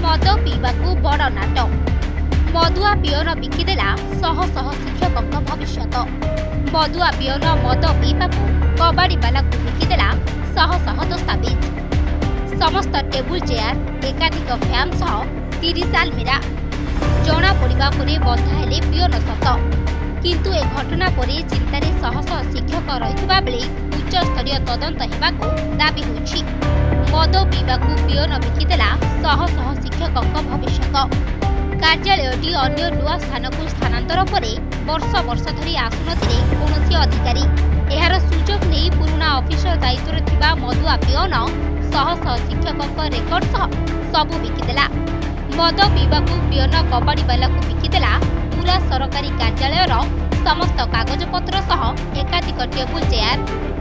मद पीवाकू बड़ नाट मदुआ पियन बिकिदेला शह शह शिक्षकों भविष्य मदुआ पियन मद पीवाकू कबाड़ी बाला बिकिदेला शह शह दस्तावेज समस्त टेबुल चेयर एकाधिक फैन सह 30 आलमीरा जना पड़ा पर बंधा हेले पियन सत किंतु ए घटना पर चिंतार शह शह शिक्षक रही बेले उच्च स्तरीय तदंत होगा दाबी होछि। मद पीवाकू पियन बिकिदेला शह शह शिक्षकों भविष्य कार्यालयटी अन्य नुआ स्थान को स्थानांतर पर वर्ष वर्ष धरी आसुनथिले कौनसी अधिकारी एहार सुजोग नहीं पुराना ऑफिसर दायित्व थिबा मदुआ पियन शह शह शिक्षकों रेकर्ड सह सबू बिकिदेला मद पीवाकू पियन कबाड़ी बाला को बिकिदेला पूरा सरकारी कार्यालयर समस्त कागजपत्र सह एकाधिक टेबुल चेयर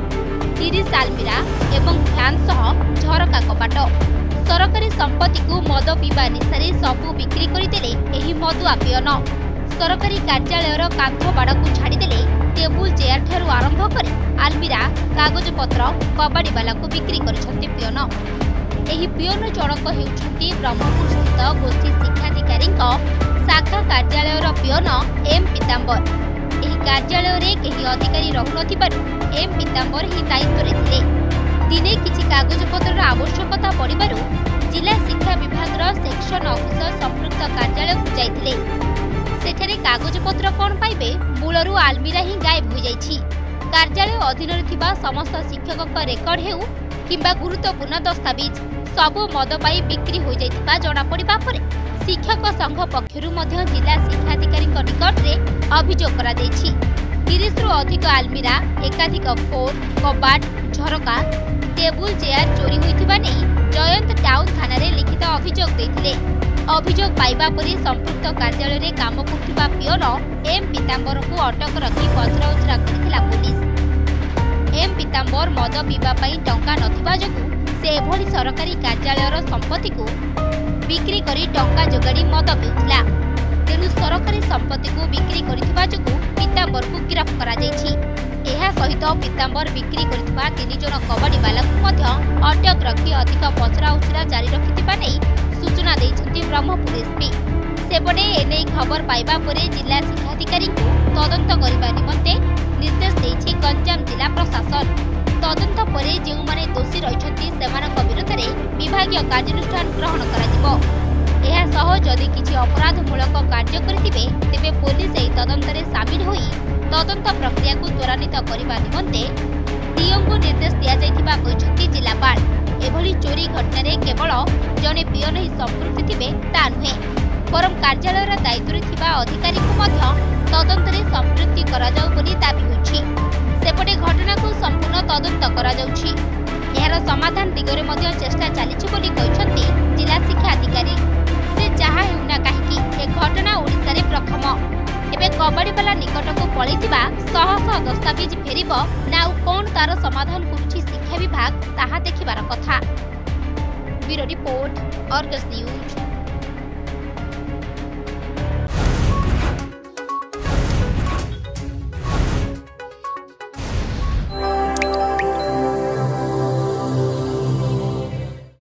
30 आलमीरा एवं फैन सह झरका कबाट सरकारी संपत्ति को मद पीवा निशारे सबू बिक्री करदेले एही मदुआ पियन सरकारी कार्यालयर कांथ बाड़ को छाड़देले टेबुल चेयर ठारू आरंभ कर आलमीरा कागजपत्र कबाड़ी बाला को बिक्री करछन्ते पियन एही पियन जनक हेउछन्ते ब्रह्मपुर स्थित गोष्ठी शिक्षाधिकारी शाखा कार्यालयर पियन एम पीताम्बर एही कार्यालय रे केही अधिकारी रहुनथिबारु एम पीताम्बर ही दायित्व रे थिले दिने किछि कागजपत्र आवश्यकता पड़िबारु जिला शिक्षा विभाग सेक्शन ऑफिसर संपृक्त कार्यालय को जाइथिले सेठारे कागजपत्र कोन पाइबे मूलरू आलमीरा ही गायब हो जाइछि कार्यालय अधीन थिबा समस्त शिक्षकक रेकर्ड हेउ किंबा गुरुत्वपूर्ण दस्तावेज सबु मद पाई बिक्री हो जाइथिबा जणा पड़िबा परे शिक्षक संघ पक्षरु मध्य जिला शिक्षाधिकारी निकट रे अभियोग करा दैछि 30 रु अधिक आलमीरा एकाधिक फोन कबाट झरका टेबुल चेयर चोरी होइथिबा नै जयंत टाउन थाना रे लिखित अभियोग दैथिले अभियोग पाइबा परि संपृक्त कार्यालय रे काम करथिबा पियन एम पीताम्बर को अटक रखी पचराउचरा करथिला पुलिस एम पीताम्बर मद पीबा पई टंका नथिबा जकु से एभली सरकारी कार्यालयर संपत्ति को बिक्री करी टंका जोगाड़ी मद पिउथिला तेणु सरकारी संपत्ति को बिक्री करिथिबा जकु पीताम्बर को गिरफ्त करा जायछि एहा सहित पीताम्बर बिक्री करिथिबा 3 जण कबाड़ी बाला को मध्य अटक रखी अधिक पचराउचरा जारी रखिथिबा नै सूचना दैछन्ति ब्रह्मपुर एसपी सेपटे एने खबर पाइबा परे जिला शिक्षाधिकारी को तदंत करिबा निमंते निर्देश दैछि गंजाम जिला प्रशासन तदंत परे जेउ माने दोषी रहिछन्ति सेमानक विरुद्ध रे विभागीय कार्यानुष्ठान ग्रहण कराजिबो एहा सह जदि किछि अपराधमूलक कार्य करिथिबे तेबे पुलिस एही तदंत रे शामिल होई तदंत प्रक्रिया को त्वरान्वित करने निमंते डीओ को निर्देश दिया जाइथिबा कहिसंति जिलापाल एभली चोरी घटना रे केवल जने पियन ही संपृक्त थिबे ता नुहे परम कार्यालयर दायित्व थिबा अधिकारी को मध्य तदंत रे संपृक्ति करा जाउ बोली दाबी होछि सेपटे घटना को संपूर्ण तदंत करा जाउछि एहार समाधान दिगरे मध्य चेष्टा चलीछि बोली कहिसंति जिला शिक्षा अधिकारी से जहा हेउना काहेकि ए घटना ओडिसा रे प्रथम एबे कबाड़ी वाला निकट को पळैतिबा शह शह दस्तावेज फेरिबो ना कोन तार समाधान करूछि शिक्षा विभाग ताहा देखिबार कथा। Bureau report Argus news.